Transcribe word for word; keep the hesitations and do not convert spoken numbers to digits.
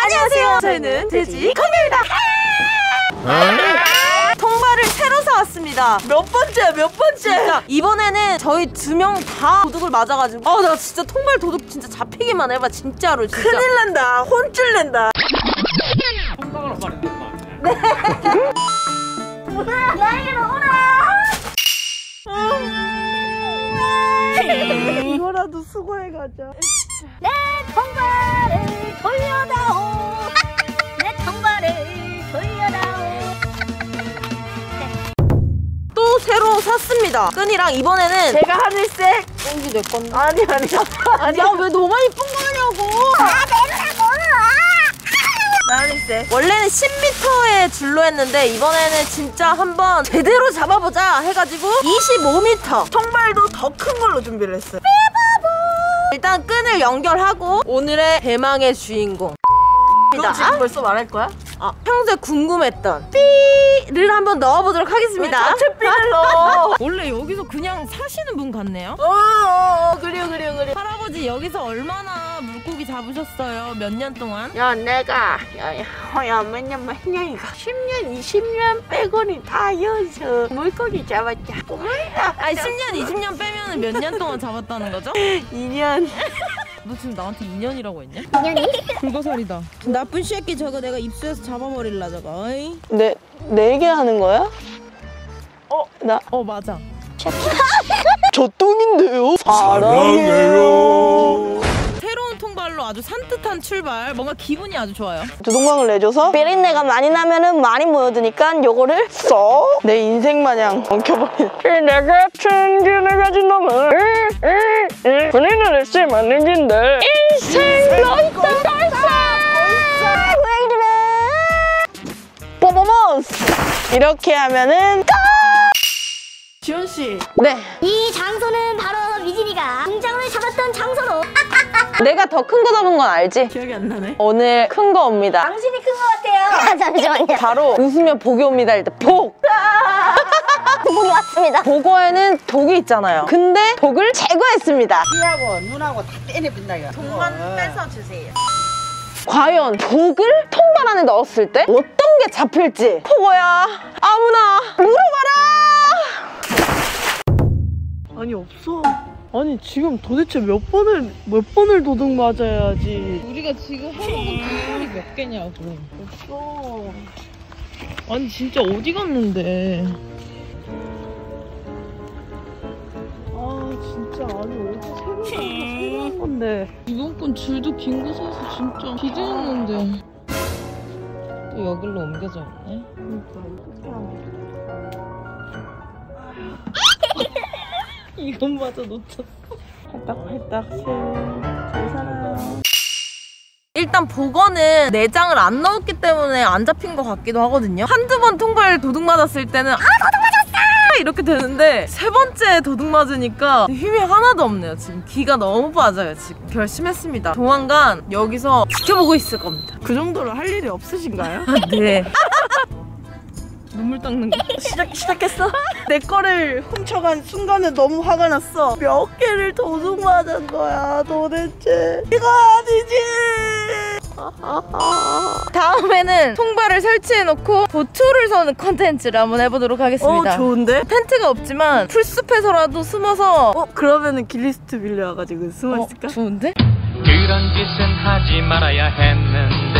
안녕하세요. 저희는 돼지 콩입니다. 통발을 새로 사왔습니다. 몇 번째 몇 번째? 진짜 이번에는 저희 두 명 다 도둑을 맞아가지고 아 나 진짜 통발 도둑 진짜 잡히기만 해봐 진짜로 진짜. 큰일 난다. 혼쭐 낸다. 한방으로 말했단 말이야. 네. 오라 나에게로 오라. 이거라도 수고해가자. 내 통발을 돌려다오. 내 통발을 돌려다오. 또 새로 샀습니다. 끈이랑 이번에는 제가 하늘색. 끈이 내 건데. 아니 아니야. 아니야. 야 왜 너만 이쁜 거냐고. 아 내놓으라고. 나 하늘색. 원래는 십 미터의 줄로 했는데 이번에는 진짜 한번 제대로 잡아보자 해가지고 이십오 미터. 통발도 더 큰 걸로 준비를 했어요. 일단 끈을 연결하고 오늘의 대망의 주인공 그거 지금 벌써 말할 거야? 아, 평소에 궁금했던 삐를 한번 넣어보도록 하겠습니다. 자체 삐를 넣어. 원래 여기서 그냥 사시는 분 같네요. 어어 그래요 그래요 그래요. 할아버지 여기서 얼마나 물고기 잡으셨어요? 몇 년 동안? 야 내가 야야 몇년 몇 년이가 십 년 이십 년 빼고는 다 여기서 물고기 잡았자. 뭐야? 아니 십 년 이십 년 빼면 몇 년 동안 잡았다는 거죠? 이 년. 너 지금 나한테 이 년이라고 했냐? 이 년이? 불거살이다. 나쁜 새끼 저거 내가 입수해서 잡아버릴라 저거. 어이? 네, 네 개 하는 거야? 어, 나. 어 맞아. 저 똥인데요? 사랑해요. 새로운 통발로 아주 산뜻한 출발. 뭔가 기분이 아주 좋아요. 조동광을 내줘서 비린내가 많이 나면은 많이 모여드니까 요거를 써. 내 인생 마냥 엉켜버리는. 내 같은 기운을 가진 놈은 본인을 했으면 맞는 긴데 인생 너있다 걸사 왜 이래 뽀뽀몬스 이렇게 하면은 지원씨. 네. 이 장소는 바로 미진이가 공장을 잡았던 장소로. 내가 더 큰 거 잡은 건 알지? 기억이 안 나네. 오늘 큰 거 옵니다. 당신이 큰 것 같아요. 아, 잠시만요. 바로 웃으면 복이 옵니다. 일단 복! 복이 왔습니다. 복어에는 독이 있잖아요. 근데 독을 제거했습니다. 귀하고 눈하고 다 떼내준다 이거. 돈만 뺏어주세요. 과연 독을 통발 안에 넣었을 때 어떤 게 잡힐지 폭어야 아무나 물어봐라. 아니 없어. 아니 지금 도대체 몇 번을 몇 번을 도둑 맞아야지. 우리가 지금 해먹은 통발이 몇 개냐고. 없어. 아니 진짜 어디 갔는데? 아 진짜 아니 어제 새로 새로 한 건데. 이번 건 줄도 긴 거 사서 진짜 기대했는데 또 여기로 옮겨져 있네. 그러니까 어떻게 하면 이것마저 놓쳤어. 팔딱팔딱 잘 살아요. 일단 복어는 내장을 안 넣었기 때문에 안 잡힌 것 같기도 하거든요. 한두 번 통발 도둑 맞았을 때는 아 도둑 맞았어! 이렇게 되는데 세 번째 도둑 맞으니까 힘이 하나도 없네요. 지금 기가 너무 빠져요. 지금 결심했습니다. 조만간 여기서 지켜보고 있을 겁니다. 그 정도로 할 일이 없으신가요? 네. 눈물 닦는 거. 시작, 시작했어? 내 거를 훔쳐간 순간에 너무 화가 났어. 몇 개를 도둑 맞은 거야 도대체. 이거 아니지. 다음에는 통발을 설치해놓고 보초를 서는 컨텐츠를 한번 해보도록 하겠습니다. 어 좋은데? 텐트가 없지만 풀숲에서라도 숨어서 어 그러면은 길리스트 빌려와가지고 숨어있을까? 어, 좋은데? 그런 짓은 하지 말아야 했는데